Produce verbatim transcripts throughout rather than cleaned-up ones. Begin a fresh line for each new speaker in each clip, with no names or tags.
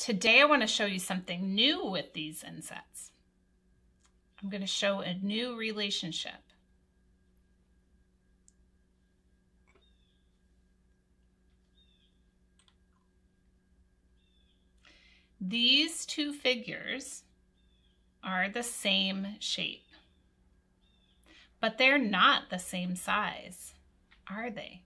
Today I want to show you something new with these insets. I'm going to show a new relationship. These two figures are the same shape, but they're not the same size, are they?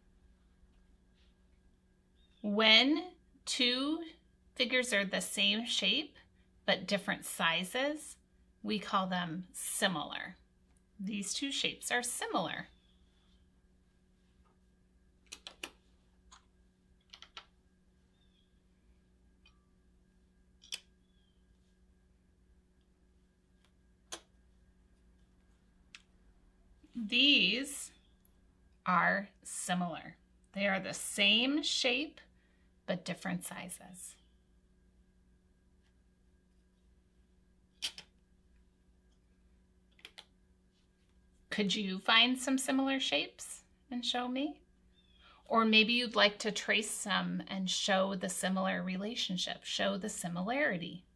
When two figures are the same shape but different sizes, we call them similar. These two shapes are similar. These are similar. They are the same shape but different sizes. Could you find some similar shapes and show me? Or maybe you'd like to trace some and show the similar relationship, show the similarity.